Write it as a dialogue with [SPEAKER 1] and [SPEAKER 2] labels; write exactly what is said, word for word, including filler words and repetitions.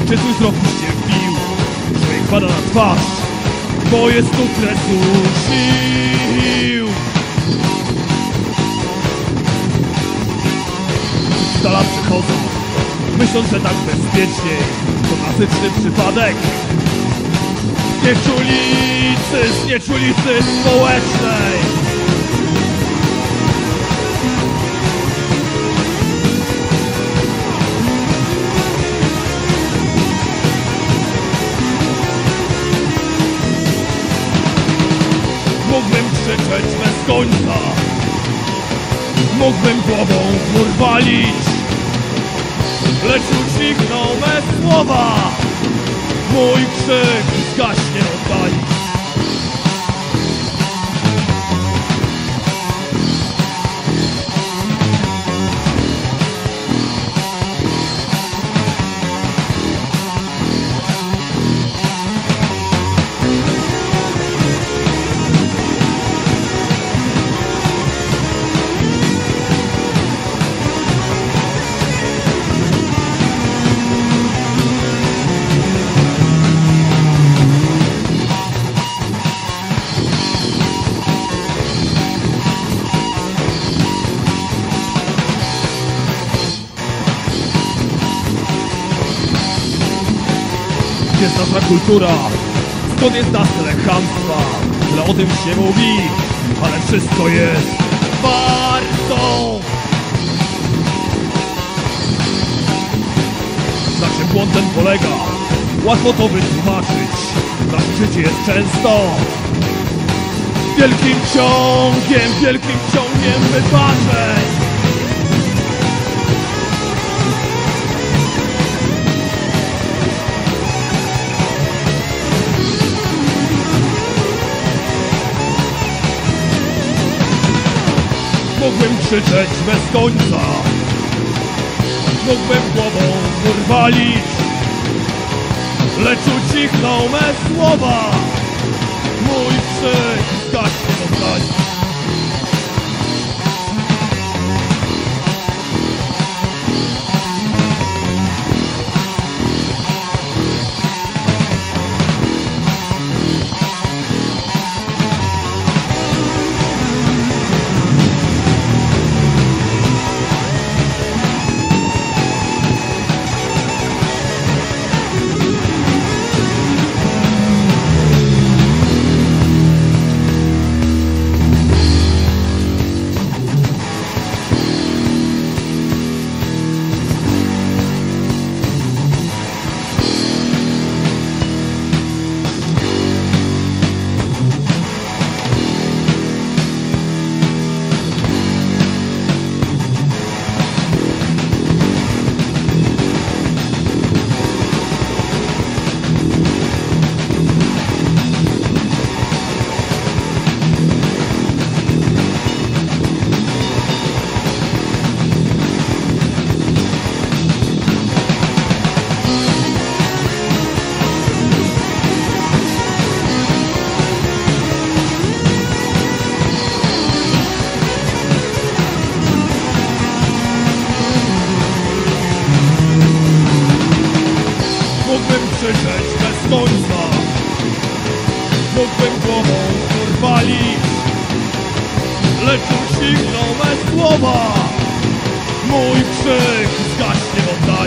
[SPEAKER 1] Ojciec mój wzrok już cię wbił, człowiek pada na twarz, bo jest tu kresu sił. trzysta lat przechodzą, myśląc, że tak bezpieczniej. To klasyczny przypadek znieczulicy, znieczulicy społecznej. Mógłbym krzyczeć bez końca, mógłbym głową w mur walić, lecz ucichną me słowa, mój krzyk zgaśnie oddalić. Gdzie jest nasza kultura? Skąd jest nas tyle chamstwa? Tyle o tym się mówi, ale wszystko jest warto. Naszym błądem polega, łatwo to wytłumaczyć. Nasze życie jest często wielkim ciągiem, wielkim ciągiem wydarzeń. Mógłbym krzyczeć bez końca, mógłbym głową w mur walić, lecz ucichną me słowa, mój krzyk zgaśnie oddalić. Mógłbym krzyczeć bez końca, mógłbym głową w mur walić, lecz ucichną me słowa, mój krzyk zgaśnie oddalić.